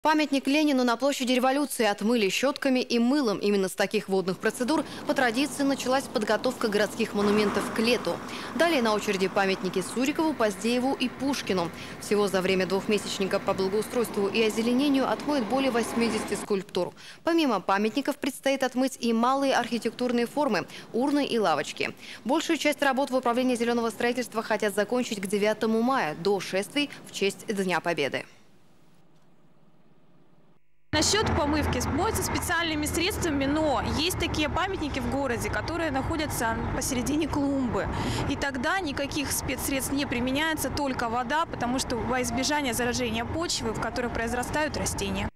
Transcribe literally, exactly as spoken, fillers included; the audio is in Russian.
Памятник Ленину на площади Революции отмыли щетками и мылом. Именно с таких водных процедур по традиции началась подготовка городских монументов к лету. Далее на очереди памятники Сурикову, Поздееву и Пушкину. Всего за время двухмесячника по благоустройству и озеленению отмоют более восьмидесяти скульптур. Помимо памятников предстоит отмыть и малые архитектурные формы, урны и лавочки. Большую часть работ в управлении зеленого строительства хотят закончить к девятому мая, до шествий в честь Дня Победы. Насчет помывки моются специальными средствами, но есть такие памятники в городе, которые находятся посередине клумбы. И тогда никаких спецсредств не применяется, только вода, потому что во избежание заражения почвы, в которой произрастают растения.